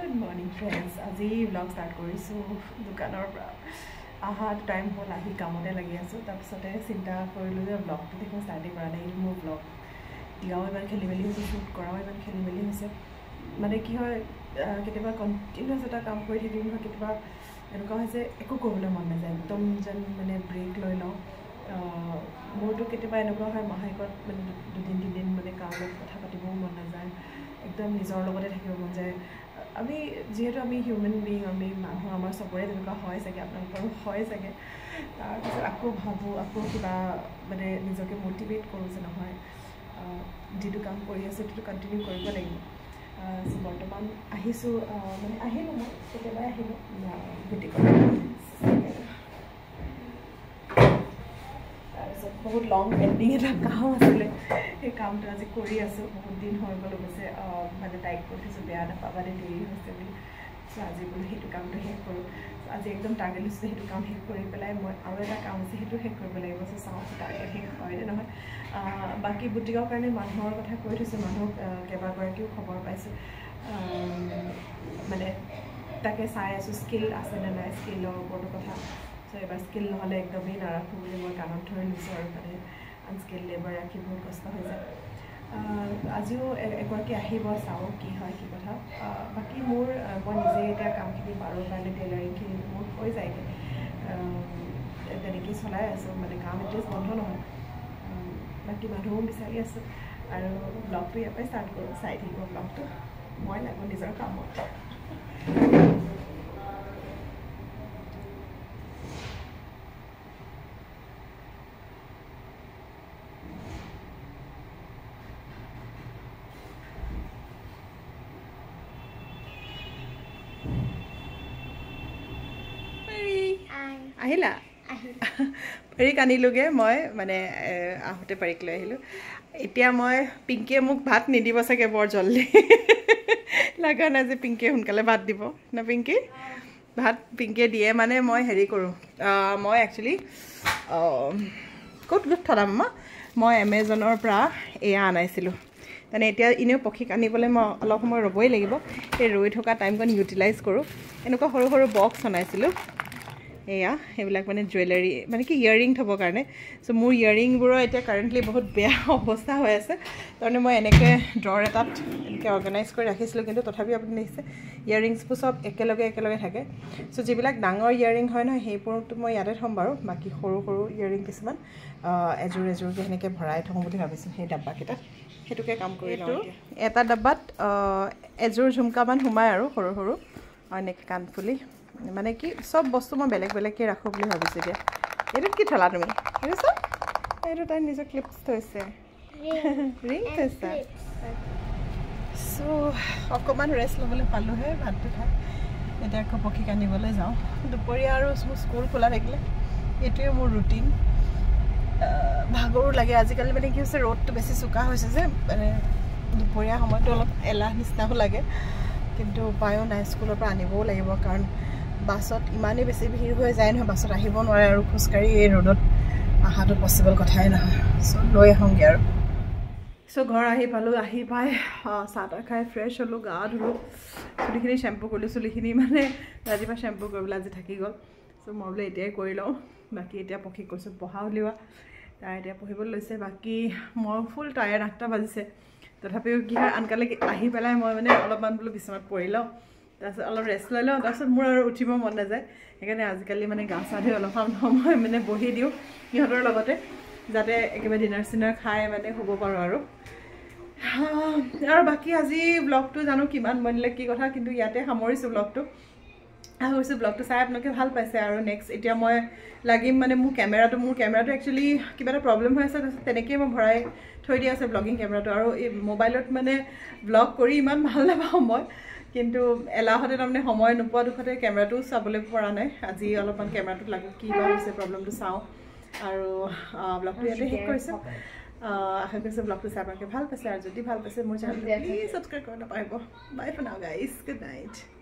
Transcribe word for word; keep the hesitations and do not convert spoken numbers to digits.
Good morning friends. আজি vlog start কৰিছো দোকানৰ পৰা আহা টাইম হ'ল আহি কামতে লাগি আছো তাৰপিছতে চিন্তা কৰিলো যে vlogটো দেখো ষ্টাৰ্ট কৰা নাই মোৰ vlog ইয়াও ইমান খেলি মেলি হৈছে শুট কৰাও ইমান খেলি মেলি হৈছে মানে কি হয় কেতিয়াবা কন্টিনিউয়াস এটা কাম কৰি থাকিলে নহয় কেতিয়াবা এনেকুৱা হৈছে একো কৰিবলৈ মন নাযায় একদম যেন মানে ব্ৰেক লৈ লওঁ মোৰটো কেতিয়াবা এনেকুৱা হয় মাহেকত মানে দুদিন তিনিদিন মানে কামৰ কথা পাতিবও মন নাযায় একদম নিজৰ লগতে থাকিব মন যায় আমি যেহেতু আমি হিউম্যান বিং আমি মানুহ আমাৰ সবৰে তেনেকুৱা হয় চাগে আপোনালোকৰো হয় চাগে তাৰপিছত আকৌ ভাবো আকৌ কিবা মানে নিজকে মোটিভেট কৰোঁ যে নহয় যিটো কাম কৰি আছো সেইটো কন্টিনিউ কৰিব লাগিব বৰ্তমান আহিছোঁ মানে আহিলোঁ মই কেতিয়াবা আহিলোঁ বুটিকত তাৰপিছত বহুত লং পেণ্ডিং এটা কাম আছিলে সেই কামটো আজি কৰি আছোঁ বহুত দিন হৈ গ'ল অৱশ্যে মানে টাইপ কৰি থৈছোঁ বেয়া নাপাবা দেই দেৰি হৈছে বুলি চ' আজি বোলো সেইটো কামটো শেষ কৰোঁ আজি একদম টাৰ্গেট লৈছোঁ সেইটো কাম শেষ কৰি পেলাই মই আৰু এটা কাম আছে সেইটো শেষ কৰিব লাগিব চ' চাওঁ টাৰ্গেট শেষ হয় নে নহয় বাকী বুটিকৰ কাৰণে মানুহৰ কথা কৈ থৈছোঁ মানুহক কেইবাগৰাকীও খবৰ পাইছোঁ মানে তাকে চাই আছোঁ স্কিল আছেনে নাই স্কিলৰ ওপৰতো কথা চ' এবাৰ স্কিল নহ'লে একদমেই নাৰাখোঁ বুলি মই কাণত ধৰি লৈছোঁ আৰু মানে আনস্কিল লেবাৰ ৰাখি বহুত কষ্ট হৈ যায় আজিও এগৰাকী আহিব চাওঁ কি হয় কি কথা বাকী মোৰ মই নিজে এতিয়া কামখিনি পাৰোঁ কাৰণে টেইলাৰিংখিনি মোৰ হৈ যায়গৈ তেনেকৈ চলাই আছোঁ মানে কাম এটলিষ্ট বন্ধ নহয় বাকী মানুহো বিচাৰি আছোঁ আৰু ব্লগটো ইয়াৰ পৰাই ষ্টাৰ্ট কৰোঁ চাই থাকিব ব্লগটো মই লাগোঁ নিজৰ কামত আহিলা পাৰীক আনিলোগৈ মই মানে আহোঁতে পাৰীক লৈ আহিলোঁ এতিয়া মই পিংকিয়ে মোক ভাত নিদিব চাগে বৰ জল্দি লগা নাই যে পিংকিয়ে সোনকালে ভাত দিব না পিংকি ভাত পিংকিয়ে দিয়ে মানে মই হেৰি কৰোঁ মই একচুৱেলি ক'ত ক'ত থলাম মই এমেজনৰ পৰা এয়া আনাইছিলোঁ মানে এতিয়া এনেও পক্ষীক আনিবলৈ মই অলপ সময় ৰ'বই লাগিব এই ৰৈ থকা টাইমকণ ইউটিলাইজ কৰোঁ এনেকুৱা সৰু সৰু বক্স আনাইছিলোঁ এয়া সেইবিলাক মানে জুৱেলাৰী মানে কি ইয়াৰিং থ'বৰ কাৰণে চ' মোৰ ইয়াৰিংবোৰৰ এতিয়া কাৰেণ্টলি বহুত বেয়া অৱস্থা হৈ আছে তাৰমানে মই এনেকৈ ড্ৰৰ এটাত এনেকৈ অৰ্গেনাইজ কৰি ৰাখিছিলোঁ কিন্তু তথাপিও আপুনি দেখিছে ইয়াৰিংছবোৰ চব একেলগে একেলগে থাকে চ' যিবিলাক ডাঙৰ ইয়াৰিং হয় নহয় সেইবোৰতো মই ইয়াতে থ'ম বাৰু বাকী সৰু সৰু ইয়াৰিং কিছুমান এযোৰ এযোৰকৈ সেনেকৈ ভৰাই থওঁ বুলি ভাবিছোঁ সেই ডাব্বাকেইটাত সেইটোকে কাম কৰি লওঁ এটা ডাব্বাত এযোৰ ঝুমকামান সোমাই আৰু সৰু সৰু এনেকৈ কাণফুলি মানে কি সব বস্তু মই বেলেগ বেলেগকৈ ৰাখোঁ বুলি ভাবিছোঁ এতিয়া এইটোত কি থলা তুমি এইটো চব এইটো তাই নিজৰ ক্লিপছ থৈছে ৰিং থৈছা চ' অকণমান ৰেষ্ট ল'বলৈ পালোঁহে ভাতটো খাই এতিয়া আকৌ পক্ষীক আনিবলৈ যাওঁ দুপৰীয়া আৰু স্কুল খোলা থাকিলে এইটোৱে মোৰ ৰুটিন ভাগৰো লাগে আজিকালি মানে কি হৈছে ৰ'দটো বেছি চোকা হৈছে যে মানে দুপৰীয়া সময়টো অলপ এলাহ নিচিনাও লাগে কিন্তু উপায়ো নাই স্কুলৰ পৰা আনিবও লাগিব কাৰণ বাছত ইমানেই বেছি ভিৰ হৈ যায় নহয় বাছত আহিব নোৱাৰে আৰু খোজকাঢ়ি এই ৰ'দত অহাটো পচিবল কথাই নহয় চ' লৈ আহোঁগৈ আৰু চ' ঘৰ আহি পালোঁ আহি পাই চাহ তাহ খাই ফ্ৰেছ হ'লোঁ গা ধুলোঁ চুলিখিনি শ্বেম্পু কৰিলোঁ চুলিখিনি মানে ৰাতিপুৱা শ্বেম্পু কৰিবলৈ আজি থাকি গ'ল চ' মই বোলে এতিয়াই কৰি লওঁ বাকী এতিয়া পক্ষীক কৈছোঁ পঢ়া উলিওৱা তাই এতিয়া পঢ়িবলৈ লৈছে বাকী মই ফুল টায়াৰ্ড আঠটা বাজিছে তথাপিও কি হয় আনকালে আহি পেলাই মই মানে অলপমান বোলো বিচনাত পৰি লওঁ তাৰপিছত অলপ ৰেষ্ট লৈ লওঁ তাৰপিছত মোৰ আৰু উঠিব মন নাযায় সেইকাৰণে আজিকালি মানে গা চা ধুই অলপ সময় মানে বহি দিওঁ সিহঁতৰ লগতে যাতে একেবাৰে ডিনাৰ চিনাৰ খাই মানে শুব পাৰোঁ আৰু আৰু বাকী আজি ব্লগটো জানো কিমান বনিলে কি কথা কিন্তু ইয়াতে সামৰিছোঁ ব্লগটো আশা কৰিছোঁ ব্লগটো চাই আপোনালোকে ভাল পাইছে আৰু নেক্সট এতিয়া মই লাগিম মানে মোৰ কেমেৰাটো মোৰ কেমেৰাটো একচুৱেলি কিবা এটা প্ৰব্লেম হৈ আছে তাৰপিছত তেনেকৈয়ে মই ভৰাই থৈ দিয়া আছে ব্লগিং কেমেৰাটো আৰু এই মোবাইলত মানে ব্লগ কৰি ইমান ভাল নাপাওঁ মই কিন্তু এলাহতে তাৰমানে সময় নোপোৱা দুখতে কেমেৰাটো চাবলৈ পৰা নাই আজি অলপমান কেমেৰাটোত লাগি কি বা হৈছে প্ৰব্লেমটো চাওঁ আৰু ব্লগটো ইয়াতে শেষ কৰিছোঁ আশা কৰিছোঁ ব্লগটো চাই আপোনালোকে ভাল পাইছে আৰু যদি ভাল পাইছে মোৰ চেনেলটো প্লিজ ছাবস্ক্ৰাইব কৰিব নাপাহৰিব bye for now guys good night